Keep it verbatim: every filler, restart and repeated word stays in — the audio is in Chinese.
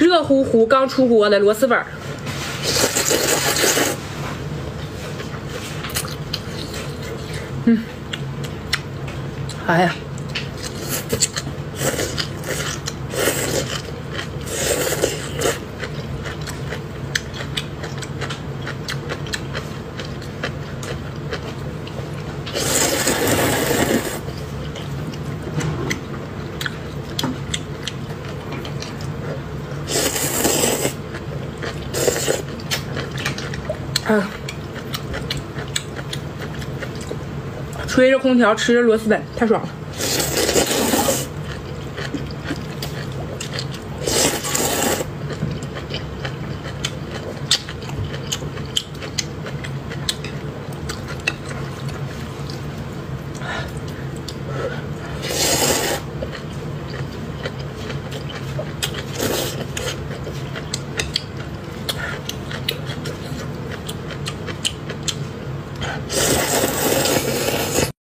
热乎乎刚出锅的螺蛳粉。嗯，哎呀。 啊，吹着空调吃着螺蛳粉，太爽了。